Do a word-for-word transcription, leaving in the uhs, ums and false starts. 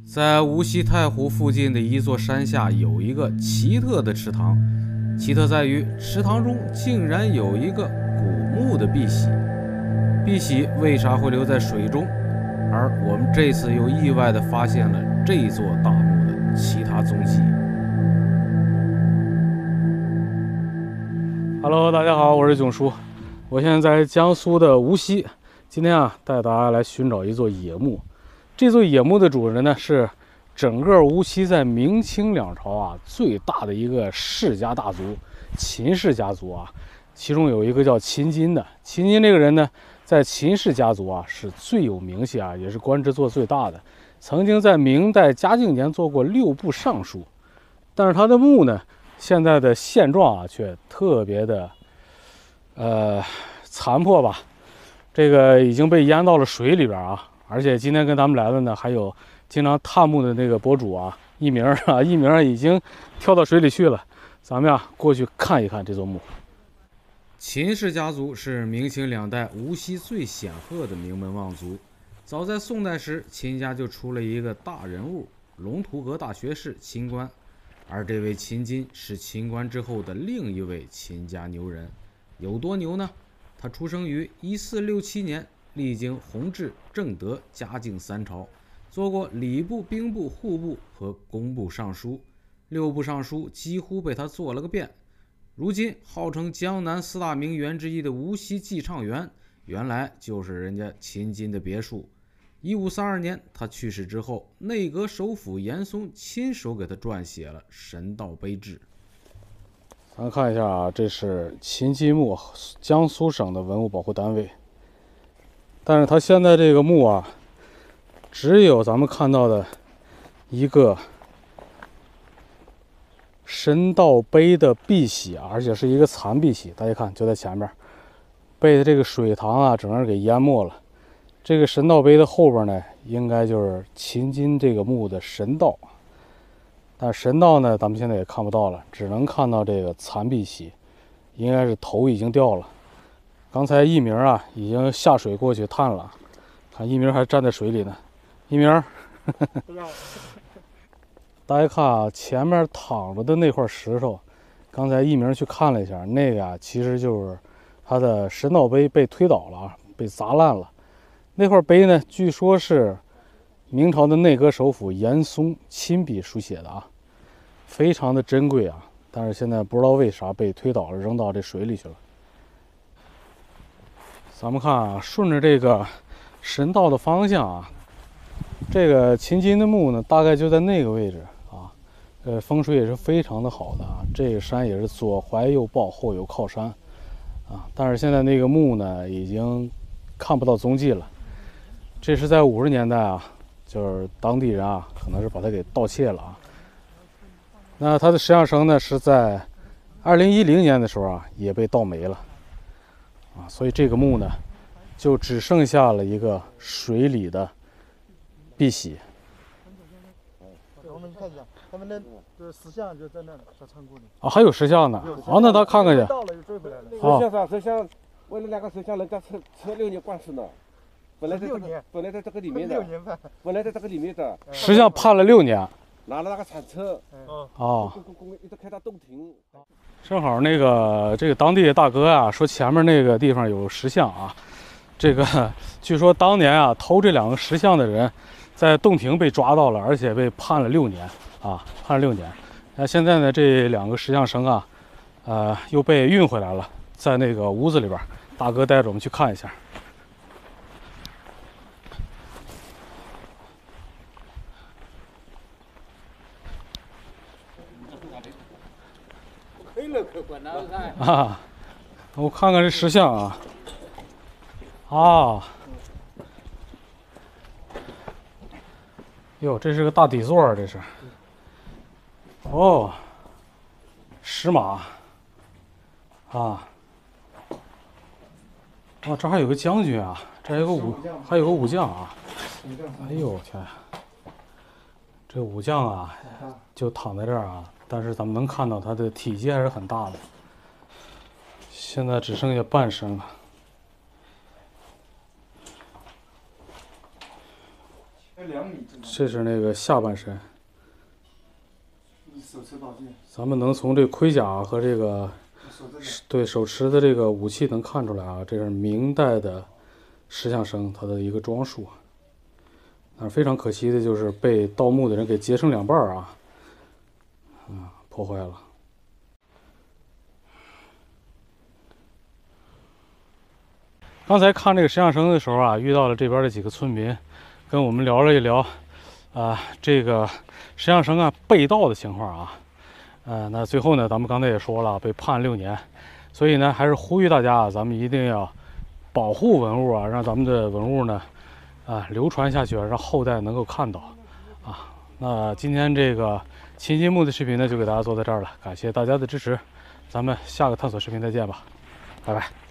在无锡太湖附近的一座山下，有一个奇特的池塘。奇特在于，池塘中竟然有一个古墓的碧玺。碧玺为啥会留在水中？而我们这次又意外地发现了这座大墓的其他踪迹。Hello， 大家好，我是囧叔，我现在在江苏的无锡。今天啊，带大家来寻找一座野墓。这座野墓的主人呢，是整个无锡在明清两朝啊最大的一个世家大族，秦氏家族啊。其中有一个叫秦金的，秦金这个人呢，在秦氏家族啊是最有名气啊，也是官职做最大的。曾经在明代嘉靖年做过六部尚书，但是他的墓呢，现在的现状啊却特别的，呃，残破吧。这个已经被淹到了水里边啊。而且今天跟咱们来的呢，还有经常探墓的那个博主啊，一鸣啊，一鸣已经跳到水里去了。咱们呀过去看一看这座墓。秦氏家族是明清两代无锡最显赫的名门望族。早在宋代时，秦家就出了一个大人物，龙图阁大学士秦观。而这位秦金是秦观之后的另一位秦家牛人。有多牛呢？他出生于一四六七年。历经弘治、正德、嘉靖三朝，做过礼部、兵部、户部和工部尚书，六部尚书几乎被他做了个遍。如今号称江南四大名园之一的无锡寄畅园，原来就是人家秦金的别墅。一五三二年他去世之后，内阁首辅严嵩亲手给他撰写了《神道碑志》。咱看一下啊，这是秦金墓，江苏省的文物保护单位。但是它现在这个墓啊，只有咱们看到的一个神道碑的碧玺，而且是一个残碧玺。大家看，就在前面，被这个水塘啊整个给淹没了。这个神道碑的后边呢，应该就是秦金这个墓的神道。但神道呢，咱们现在也看不到了，只能看到这个残碧玺，应该是头已经掉了。刚才一鸣啊，已经下水过去探了，看一鸣还站在水里呢。一鸣，大家看啊，前面躺着的那块石头，刚才一鸣去看了一下，那个啊，其实就是他的神道碑被推倒了，被砸烂了。那块碑呢，据说是明朝的内阁首辅严嵩亲笔书写的啊，非常的珍贵啊。但是现在不知道为啥被推倒了，扔到这水里去了。咱们看啊，顺着这个神道的方向啊，这个秦金的墓呢，大概就在那个位置啊。呃，风水也是非常的好的啊。这个山也是左怀右抱，后有靠山啊。但是现在那个墓呢，已经看不到踪迹了。这是在五十年代啊，就是当地人啊，可能是把它给盗窃了啊。那它的石像绳呢，是在二零一零年的时候啊，也被盗没了。啊，所以这个墓呢，就只剩下了一个水里的碧玺。 我们看一下，他们的这石像就在那小仓库里。 啊，还有石像呢。啊，那咱看看去。 到了就追回来了。 石像上，石像为了两个石像，人家车车六年官司呢。本来在这个，本来在这个里面的。 六年半。 本来在这个里面的。 石像判了六年。 拿了那个铲车。 哦。 公公公一直开到洞庭。 正好那个这个当地的大哥啊，说前面那个地方有石像啊，这个据说当年啊偷这两个石像的人，在洞庭被抓到了，而且被判了六年啊，判了六年。那现在呢，这两个石像绳啊，呃，又被运回来了，在那个屋子里边，大哥带着我们去看一下。啊，我看看这石像啊，啊，哟，这是个大底座，这是，哦，石马，啊，哇，这还有个将军啊，这还有个武，还有个武将啊，哎呦天呀，这武将啊，就躺在这儿啊。但是咱们能看到它的体积还是很大的，现在只剩下半身了。 这是那个下半身。 手持宝剑。 咱们能从这盔甲和这个对手持的这个武器能看出来啊，这是明代的石像生它的一个装束。但是非常可惜的就是被盗墓的人给截成两半啊，啊，破坏了。刚才看这个石像生的时候啊，遇到了这边的几个村民，跟我们聊了一聊，啊，这个石像生啊被盗的情况啊，呃，那最后呢，咱们刚才也说了，被判六年，所以呢，还是呼吁大家啊，咱们一定要保护文物啊，让咱们的文物呢，啊，流传下去，让后代能够看到，啊，那今天这个秦金墓的视频呢，就给大家做到这儿了，感谢大家的支持，咱们下个探索视频再见吧，拜拜。